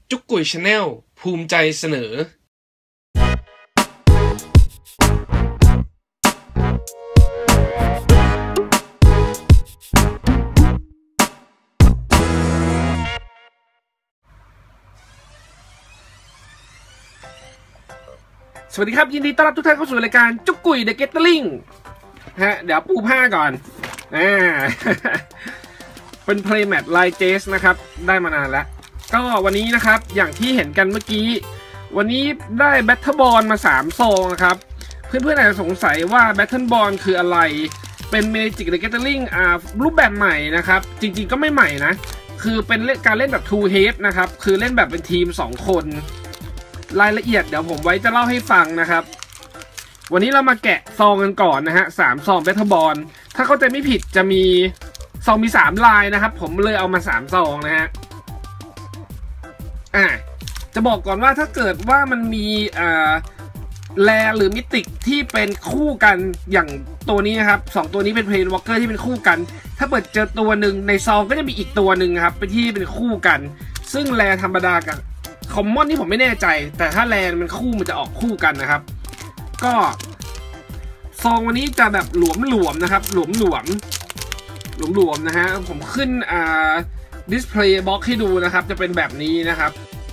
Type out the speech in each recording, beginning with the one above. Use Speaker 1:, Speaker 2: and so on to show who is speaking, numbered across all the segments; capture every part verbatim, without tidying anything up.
Speaker 1: จุกกุยชาแนลภูมิใจเสนอสวัสดีครับยินดีต้อนรับทุกท่านเข้าสู่รายการจุกกุยเดอะเกตเตอร์ลิงฮะเดี๋ยวปูผ้าก่อนอ่า เป็นเพลย์แมทไลน์เจสนะครับได้มานานแล้วก็วันนี้นะครับอย่างที่เห็นกันเมื่อกี้วันนี้ได้แบทเทิลบอลมาสามซองนะครับเพื่อนๆอาจจะสงสัยว่าแบทเทิลบอลคืออะไรเป็นเมจิกเดอะเกตเตอร์ลิงอ่ารูปแบบใหม่นะครับจริงๆก็ไม่ใหม่นะคือเป็นการเล่นแบบทูเฮดนะครับคือเล่นแบบเป็นทีมสองคนรายละเอียดเดี๋ยวผมไว้จะเล่าให้ฟังนะครับวันนี้เรามาแกะซองกันก่อนนะฮะสามซองแบทเทิลบอลถ้าเข้าใจไม่ผิดจะมีซองมีสามลายนะครับผมเลยเอามาสามซองนะฮะอ่าจะบอกก่อนว่าถ้าเกิดว่ามันมีอ่าแรหรือมิติกที่เป็นคู่กันอย่างตัวนี้นะครับสองตัวนี้เป็นเพลนวอล์กเกอร์ที่เป็นคู่กันถ้าเปิดเจอตัวหนึ่งในซองก็จะมีอีกตัวหนึ่งครับเป็นที่เป็นคู่กันซึ่งแรธรรมดากับคอมมอนนี่ผมไม่แน่ใจแต่ถ้าแรมันคู่มันจะออกคู่กันนะครับก็ซองวันนี้จะแบบหลวมๆนะครับหลวมๆหลวมๆนะฮะผมขึ้นอ่าดิสเพลย์บ็อกให้ดูนะครับจะเป็นแบบนี้นะครับ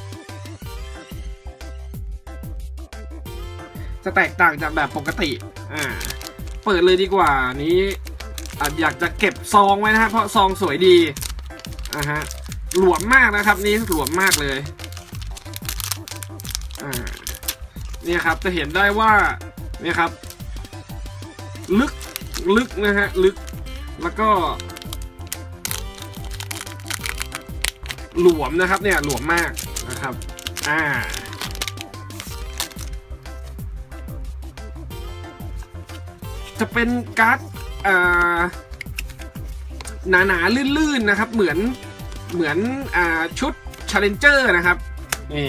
Speaker 1: จะแตกต่างจากแบบปกติอ่าเปิดเลยดีกว่านี้อาจอยากจะเก็บซองไว้นะครับเพราะซองสวยดีอ่าฮะหลวมมากนะครับนี่หลวมมากเลยอ่าเนี่ยครับจะเห็นได้ว่าเนี่ยครับลึกลึกนะฮะลึกแล้วก็หลวมนะครับเนี่ยหลวมมากนะครับอ่าจะเป็นการ์ดอ่าหนาๆลื่นๆนะครับเหมือนเหมือนอ่าชุด Challenger นะครับนี่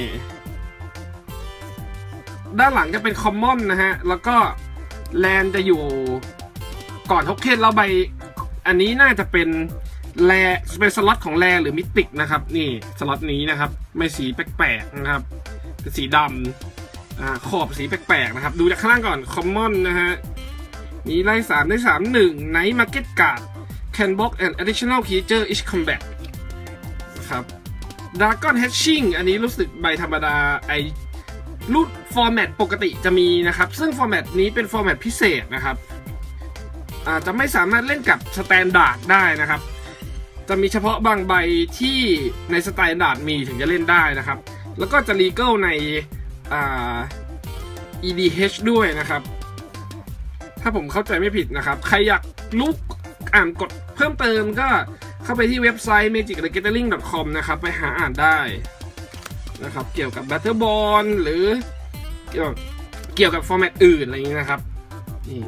Speaker 1: ด้านหลังจะเป็นคอมมอนนะฮะแล้วก็แลนจะอยู่ก่อนโทเค็นแล้วใบอันนี้น่าจะเป็นแลเป็นสล็อตของแลหรือมิติกนะครับนี่สล็อตนี้นะครับไม่สีแปลกๆนะครับเป็นสีดำอ่าขอบสีแปลกๆนะครับดูจากข้างล่างก่อนคอมมอนนะฮะมีไล่สามได้สามหนึ่งไนท์มาร์เก็ตการ์ด can block an additional creature each combat นะครับ Dragon Hatching อันนี้รู้สึกใบธรรมดาไอรูปฟอร์แมตปกติจะมีนะครับซึ่งฟอร์แมตนี้เป็นฟอร์แมตพิเศษนะครับอาจจะไม่สามารถเล่นกับสแตนดาร์ดได้นะครับจะมีเฉพาะบางใบที่ในสแตนดาร์ดมีถึงจะเล่นได้นะครับแล้วก็จะลีเกิลในอ่า อี ดี เอช ด้วยนะครับถ้าผมเข้าใจไม่ผิดนะครับใครอยากรู้อ่านกดเพิ่มเติมก็เข้าไปที่เว็บไซต์ เมจิกเดอะเกตเตอร์ลิง ดอท คอม นะครับไปหาอ่านได้นะครับเกี่ยวกับ Battle Ball หรือเกี่ยวเกี่ยวกับฟอร์แมตอื่นอะไรอย่างนี้นะครับนี่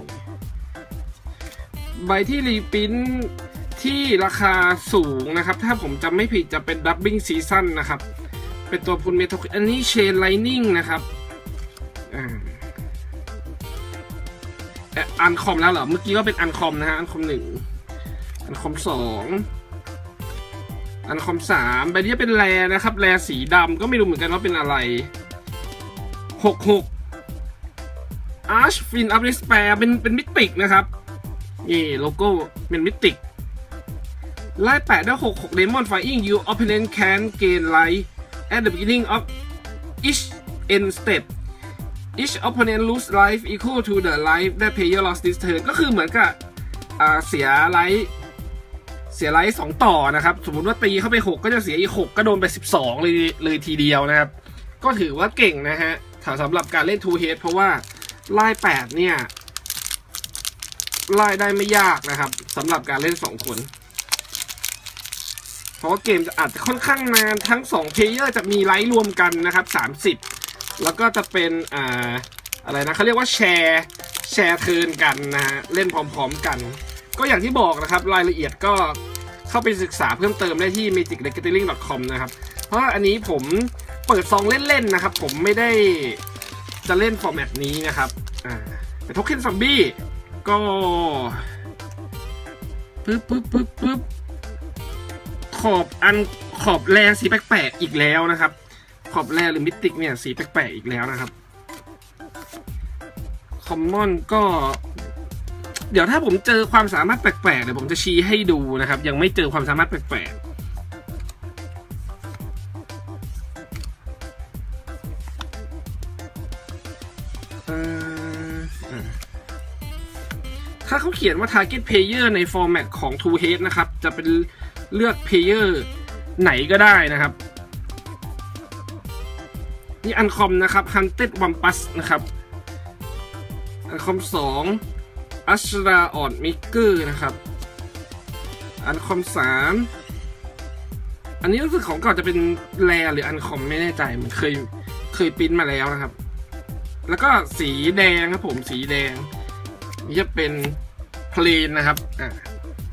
Speaker 1: ใบที่รีพิ้นที่ราคาสูงนะครับถ้าผมจำไม่ผิดจะเป็น Dubbing Season นะครับเป็นตัวพุนเมทัลอันนี้ Chain Lightning นะครับอ่าอันคอมแล้วเหรอเมื่อกี้ก็เป็นอันคอมนะฮะอันคอมหนึ่งอันคอมสองอันคอมสามใบนี้เป็นแรนะครับแรสีดำก็ไม่รู้เหมือนกันว่าเป็นอะไรหกหก Arch Fin of Despair เป็นเป็นมิติกนะครับนี่โลโก้เป็นมิติกไล่แปดได้หกหก Demon Flying You Opponent can gain life at the beginning of each end step each opponent lose life equal to the life that player lost this turn ก็คือเหมือนกับอ่าเสียไลฟ์เสียไลฟ์สองต่อนะครับสมมุติว่าตีเข้าไปหกก็จะเสียอีกหกก็โดนไปสิบสองเลยเลยทีเดียวนะครับก็ถือว่าเก่งนะฮะสำหรับการเล่น two head เพราะว่าไล่แปดเนี่ยไล่ได้ไม่ยากนะครับสำหรับการเล่นสองคนเพราะว่าเกมจะอาจจะค่อนข้างนานทั้งสองเพลเยอร์จะมีไลฟ์รวมกันนะครับสามสิบแล้วก็จะเป็นอ่าอะไรนะเขาเรียกว่าแชร์แชร์เทิร์นกันนะฮะเล่นพร้อมๆกันก็อย่างที่บอกนะครับรายละเอียดก็เข้าไปศึกษาเพิ่มเติมได้ที่ เมจิกเดอะเกตเตอร์ลิง ดอท คอม นะครับเพราะอันนี้ผมเปิดซองเล่นๆนะครับผมไม่ได้จะเล่นฟอร์แมตนี้นะครับอ่าเป็นโทเค็นซอมบี้ก็ปึ๊บปึ๊บปึ๊บปึ๊บขอบอันขอบแรงสีแปลกๆอีกแล้วนะครับขอบแรหรือมิติกเนี่ยสีแปลกๆอีกแล้วนะครับคอมมอนก็เดี๋ยวถ้าผมเจอความสามารถแปลกๆเดี๋ยวผมจะชี้ให้ดูนะครับยังไม่เจอความสามารถแปลกๆถ้าเขาเขียนว่า target player ใน format ของ ทู เฮด นะครับจะเป็นเลือก player ไหนก็ได้นะครับนี่อันคอมนะครับ Hunted Wampus นะครับอันคอมสองอัชราออดมิกเกอร์นะครับอันคอมสามอันนี้รู้สึกของเก่าจะเป็นแรหรืออันคอมไม่แน่ใจมันเคยเคยปริ้นมาแล้วนะครับแล้วก็สีแดงครับผมสีแดงนี่จะเป็นเพลนนะครับอ่ะ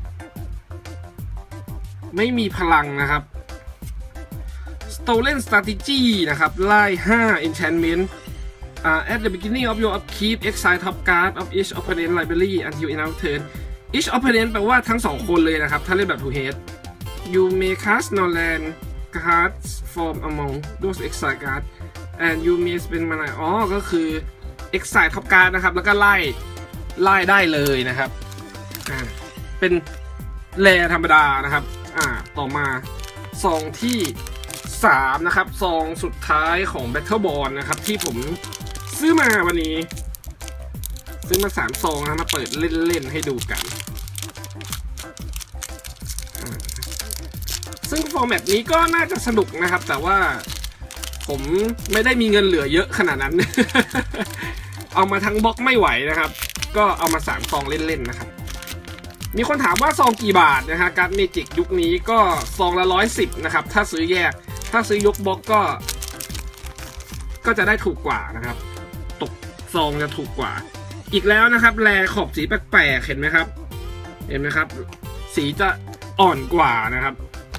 Speaker 1: ไม่มีพลังนะครับ Stolen Strategy นะครับไล่ห้า Enchantment Uh, at the beginning of your upkeep, exile top card of each opponent library until end of turn. Each opponent แปลว่าทั้งสองคนเลยนะครับถ้าเล่นแบบ ทู เฮด You may cast non-land cards from among those exile cards and you may spend mana อ๋อก็คือ exile top card นะครับแล้วก็ไล่ไล่ได้เลยนะครับอ่าเป็นแรธรรมดานะครับอ่าต่อมาซองที่สามนะครับซองสุดท้ายของ Battlebond นะครับที่ผมซื้อมาวันนี้ซื้อมาสามซองนะมาเปิดเล่นๆให้ดูกันซึ่งฟอร์แมตนี้ก็น่าจะสนุกนะครับแต่ว่าผมไม่ได้มีเงินเหลือเยอะขนาดนั้น เอามาทั้งบล็อกไม่ไหวนะครับก็เอามาสามซองเล่นๆนะครับมีคนถามว่าซองกี่บาทนะฮะการ์ดเมจิกยุคนี้ก็ซองละร้อยสิบนะครับถ้าซื้อแยกถ้าซื้อยกบล็อกก็ก็จะได้ถูกกว่านะครับตกซองจะถูกกว่าอีกแล้วนะครับแลขอบสีแปลกๆเห็นไหมครับเห็นไหมครับสีจะอ่อนกว่านะครับ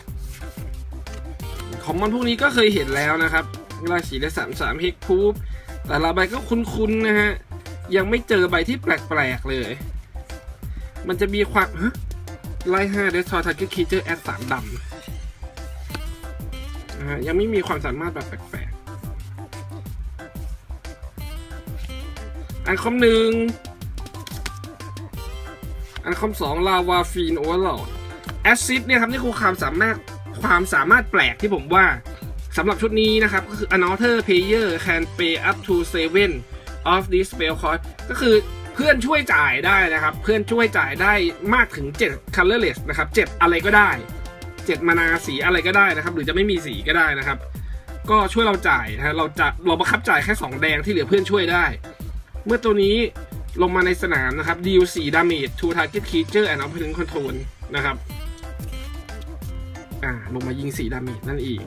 Speaker 1: ของมันพวกนี้ก็เคยเห็นแล้วนะครับลายสีได้สามสามเฮกพูฟแต่ละใบก็คุ้นๆนะฮะยังไม่เจอใบที่แปลกๆเลยมันจะมีความฮะไล่ห้าเดสทอร์ทาร์เก็ตคีเจอร์แอดสามดำนะฮะยังไม่มีความสามารถแบบแปลกๆอันคอมหนึ่งอันคอมสองลาวาฟีนโอเวอร์โหลดแอซซิดเนี่ยครับนี่คือความสามารถความสามารถแปลกที่ผมว่าสำหรับชุดนี้นะครับก็คือ another player can pay up to seven of this spell cost ก็คือเพื่อนช่วยจ่ายได้นะครับเพื่อนช่วยจ่ายได้มากถึงเจ็ด colorless นะครับเจ็ดอะไรก็ได้เจ็ดมานาสีอะไรก็ได้นะครับหรือจะไม่มีสีก็ได้นะครับก็ช่วยเราจ่ายนะเราจะเราบังคับจ่ายแค่สองแดงที่เหลือเพื่อนช่วยได้เมื่อตัวนี้ลงมาในสนามนะครับดีลสี่ damage to target creature and opponent control นะครับอ่าลงมายิงสี่ damage นั่นเอง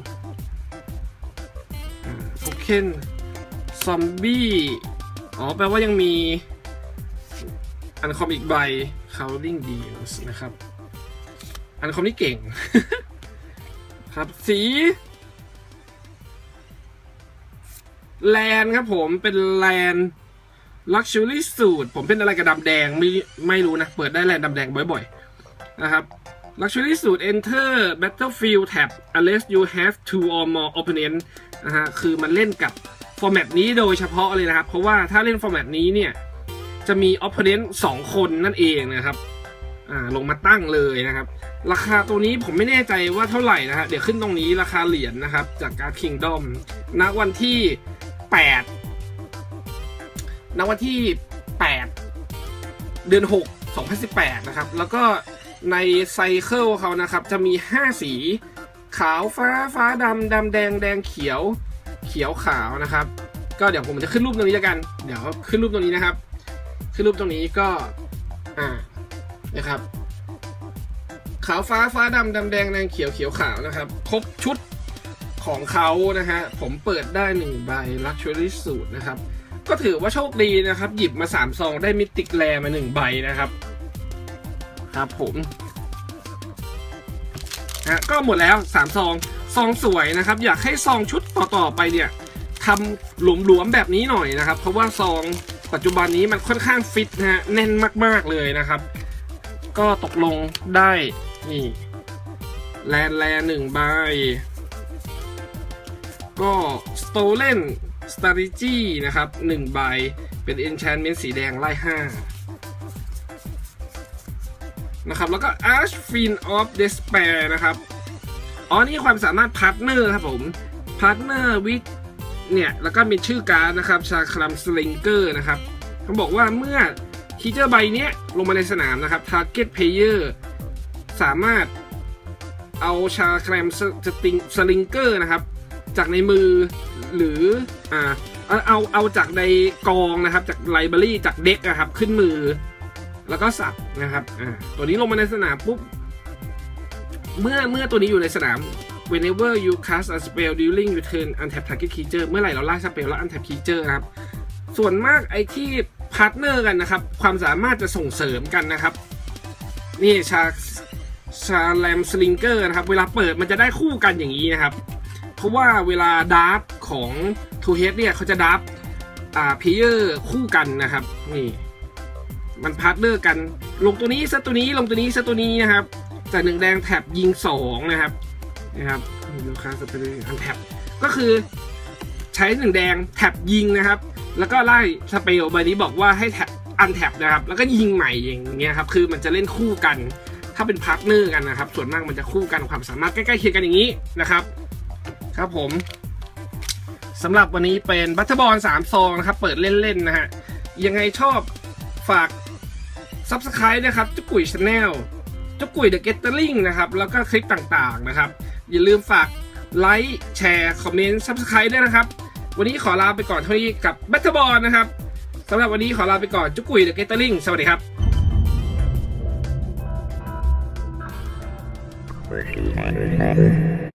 Speaker 1: อ่าโอเคนซอมบี้อ๋อแปลว่ายังมีอันคอมอีกใบ Cowling Deals นะครับอันคอมนี่เก่ง ครับสีแลนครับผมเป็นแลน Luxury Suit ผมเป็นอะไรกับดำแดงไม่ไม่รู้นะเปิดได้แลนดำแดงบ่อยๆนะครับ Luxury Suit Enter Battlefield Tab unless you have two or more opponent นะฮะคือมันเล่นกับฟอร์แมตนี้โดยเฉพาะเลยนะครับเพราะว่าถ้าเล่นฟอร์แมตนี้เนี่ยจะมี opponent สองคนนั่นเองนะครับอ่าลงมาตั้งเลยนะครับราคาตัวนี้ผมไม่แน่ใจว่าเท่าไหร่นะฮะเดี๋ยวขึ้นตรงนี้ราคาเหรียญ นะครับจากการ์ด Kingdom ณวันที่แปดณวันที่แปดเดือนหก สองพันสิบแปดนะครับแล้วก็ในไซเคิลเขานะครับจะมีห้าสีขาวฟ้าฟ้าดำดำแดงแดงเขียวเขียวขาวนะครับก็เดี๋ยวผมจะขึ้นรูปตรงนี้แล้วกันเดี๋ยวขึ้นรูปตรงนี้นะครับขึ้นรูปตรงนี้ก็อ่านะครับขาวฟ้าฟ้าดำดำแดงแดงเขียวเขียวขาวนะครับครบชุดของเขานะฮะผมเปิดได้หนึ่งใบ Luxury Suit นะครับก็ถือว่าโชคดีนะครับหยิบมาสามซองได้มิติกแรมาหนึ่งใบนะครับครับผมนะก็หมดแล้วสามซองซองสวยนะครับอยากให้ซองชุดต่อๆไปเนี่ยทำหลวมๆแบบนี้หน่อยนะครับเพราะว่าซองปัจจุบันนี้มันค่อนข้างฟิตนะฮะแน่นมากๆเลยนะครับก็ตกลงได้นี่แลนแลนหนึ่งใบก็ Stolen Strategy นะครับหนึ่งใบเป็น Enchantment สีแดงไล่ห้านะครับแล้วก็ Archfiend of Despair นะครับอ๋อนี่ความสามารถ Partner ครับผม Partner with เนี่ยแล้วก็มีชื่อการ์ดนะครับชาคลัมสลิงเกอร์นะครับเขาบอกว่าเมื่อคีเจอร์ใบเนี้ยลงมาในสนามนะครับ Target Player สามารถเอาชาคลัมสลิงเกอร์นะครับจากในมือหรืออ่าเอาเอาจากในกองนะครับจากไลบรารีจากเด็กนะครับขึ้นมือแล้วก็สับนะครับอ่าตัวนี้ลงมาในสนามปุ๊บเมื่อเมื่อตัวนี้อยู่ในสนาม whenever you cast a spell during your turn untap target creature เมื่อไหร่เราล่าสเปลแล้ว untap creature นะครับส่วนมากไอ้ที่พาร์ทเนอร์กันนะครับความสามารถจะส่งเสริมกันนะครับนี่ชาชาแรมสลิงเกอร์นะครับเวลาเปิดมันจะได้คู่กันอย่างนี้นะครับเพราะว่าเวลาดาร์ฟของทูเฮดเนี่ยเขาจะดาร์ฟอ่าเพลเยอร์คู่กันนะครับนี่มันพาร์ทเนอร์กันลงตัวนี้ซะตัวนี้ลงตัวนี้ซะตัวนี้นะครับจากหนึ่งแดงแท็บยิงสองนะครับนะครับลูกค้าสเปรย์อันแท็บก็คือใช้หนึ่งแดงแท็บยิงนะครับแล้วก็ไล่สเปลใบนี้บอกว่าให้แท็บอันแท็บนะครับแล้วก็ยิงใหม่อย่างเงี้ยครับคือมันจะเล่นคู่กันถ้าเป็นพาร์ทเนอร์กันนะครับส่วนมากมันจะคู่กันความสามารถใกล้ๆเคียงกันอย่างนี้นะครับครับผมสำหรับวันนี้เป็นบัตเทอร์บอลสามซองนะครับเปิดเล่นๆนะฮะยังไงชอบฝาก ซับสไครบ์ นะครับจุกกุยชาแนลจุกกุยเดอะเกตเตอร์ลิงนะครับแล้วก็คลิปต่างๆนะครับอย่าลืมฝากไลค์แชร์คอมเมนต์ซับสไครบ์ด้วยนะครับวันนี้ขอลาไปก่อนเท่านี้กับบัตเทอร์บอลนะครับสำหรับวันนี้ขอลาไปก่อนจุกกุยเดอะเกตเตอร์ลิงสวัสดีครับ